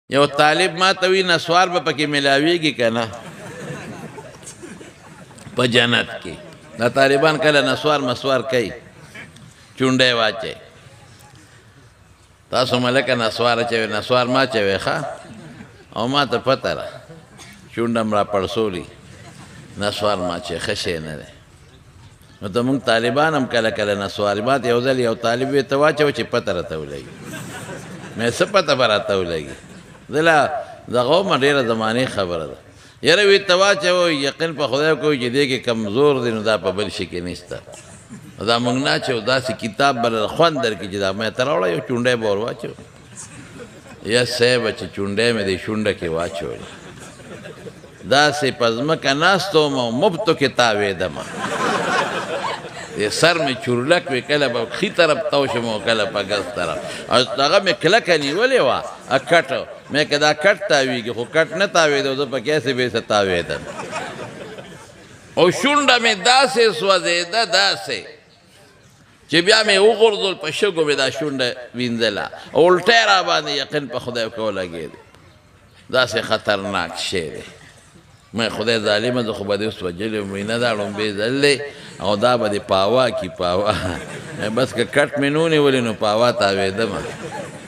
یو طالب ما ته وی نسوار به پکې ملاویږي که نه په جنت کې دا طالبان کله نسوار مسوار کوي چونډی واچوي تاسو ملکه نسوار اچوئ نسوار ما اچوئ ښه او ما ته پته ده چونډه م را پړسولي نسوار ما اچوئ ښه شی نه دی نو ته مونږ طالبان هم کله کله نسوار ما ته یو ځل یو طالب وی ته واچوه چې پته راته ولګي مې څه پته به راته ولګي زه لا دغه ومه ډېره زمانې خبره ده یاره وی ته واچوه یقین په خدای کوي چې دې کې کمزور دی نو دا په بل شي کې نشته دا مونږ نه اچوو داسې کتاب به خوند درکړي چې دا مې ته راوړه یو چونډی به ور واچوه یا صیبه چې چونډی مې دې شونډه کې واچولې داسې په ځمکه ناست وم او مفتو کې تاوېدمه دې سر مې چورلک وې کله به ښي طرف تاو شم او کله په ګز طرف او هغه مې کلکه نیولې وه کټ مې که دا کټ تاوېږي خو کټ نه تاوېده زه په کیسې بېسه تاوېدم او شونډه مې داسې سوځېده داسې چې بیا مې وغورځول په شګو مې دا شونډه وینځله او الټی را باندې یقین په خدای کو لګېد داسې خطرناک شی دی مې خدای ظالمه زه خو به دې اوس وجلې وم نه دا ړومبې ځل دی او دا به دې پاوا کي پاوا بس که کټ مې نه ونیولې نو پاوا تاوېدمه